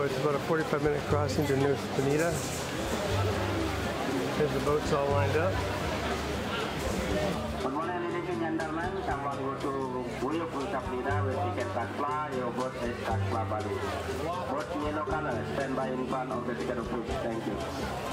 So it's about a 45-minute crossing to Nuestra Penida. There's the boats all lined up. Good morning, ladies and gentlemen. Someone go to Nuestra Penida with ticket Takla. Your boat is Takla Bali. Boat yellow color. Stand by in front of the ticket office. Thank you.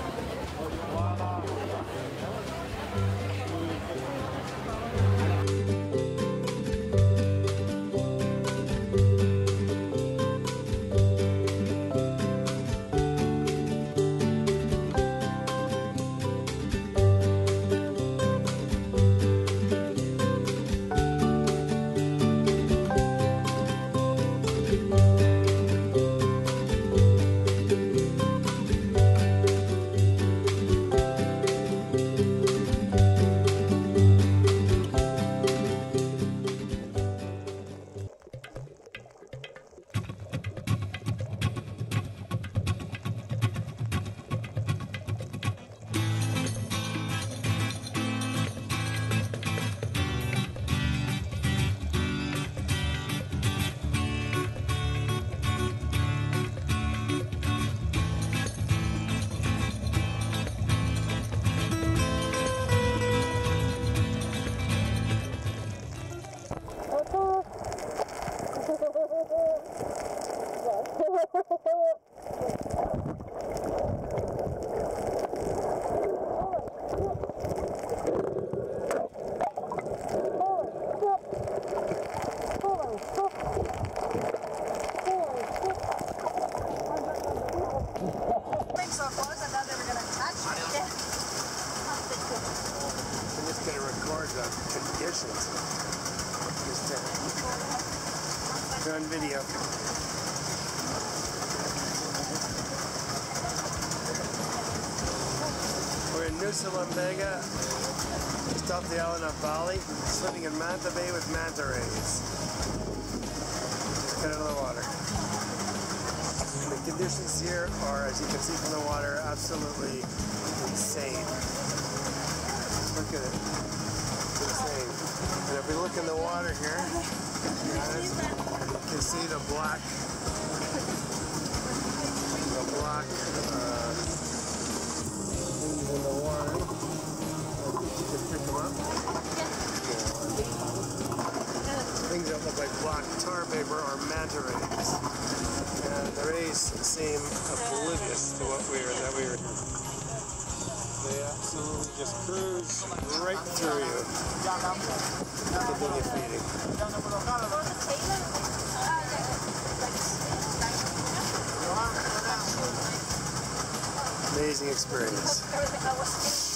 Conditions. Just on video. We're in Nusa Lembega, just off the island of Bali, swimming in Manta Bay with manta rays. Just got out of the water. And the conditions here are, as you can see from the water, absolutely insane. Look at it. Insane. And if we look in the water here, you can see the black things in the water. You can pick them up. Things that look like black tar paper or manta rays. And the rays seem oblivious to what we were. They absolutely just cruise right through you. Continue feeding. Amazing experience.